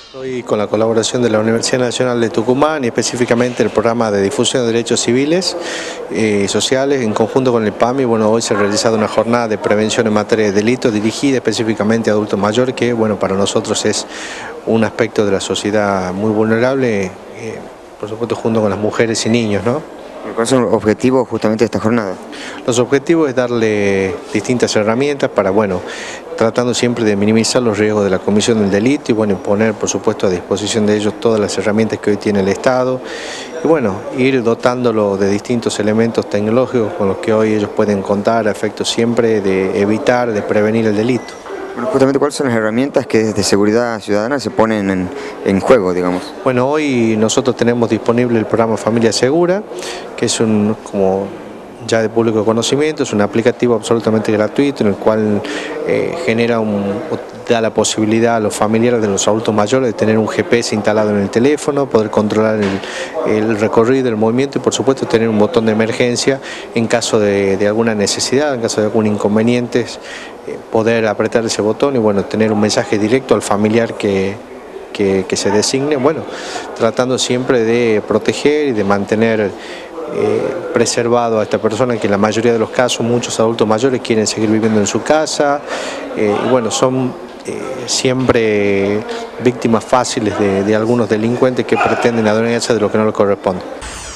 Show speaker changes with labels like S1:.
S1: Hoy con la colaboración de la Universidad Nacional de Tucumán y específicamente el programa de difusión de derechos civiles y sociales en conjunto con el PAMI, bueno, hoy se ha realizado una jornada de prevención en materia de delitos dirigida específicamente a adultos mayores, que bueno, para nosotros es un aspecto de la sociedad muy vulnerable, por supuesto junto con las mujeres y niños, ¿no?
S2: ¿Cuál es el objetivo justamente de esta jornada?
S1: Los objetivos es darle distintas herramientas para, bueno, tratando siempre de minimizar los riesgos de la comisión del delito y, bueno, poner, por supuesto, a disposición de ellos todas las herramientas que hoy tiene el Estado y, bueno, ir dotándolo de distintos elementos tecnológicos con los que hoy ellos pueden contar a efectos siempre de evitar, de prevenir el delito.
S2: Bueno, justamente, ¿cuáles son las herramientas que desde Seguridad Ciudadana se ponen en juego, digamos?
S1: Bueno, hoy nosotros tenemos disponible el programa Familia Segura, que es como ya de público conocimiento, es un aplicativo absolutamente gratuito en el cual da la posibilidad a los familiares de los adultos mayores de tener un GPS instalado en el teléfono, poder controlar el recorrido, el movimiento y por supuesto tener un botón de emergencia en caso de alguna necesidad, en caso de algún inconveniente, poder apretar ese botón y bueno, tener un mensaje directo al familiar que se designe, bueno, tratando siempre de proteger y de mantener preservado a esta persona, que en la mayoría de los casos muchos adultos mayores quieren seguir viviendo en su casa y bueno, son siempre víctimas fáciles de algunos delincuentes que pretenden adueñarse de lo que no les corresponde.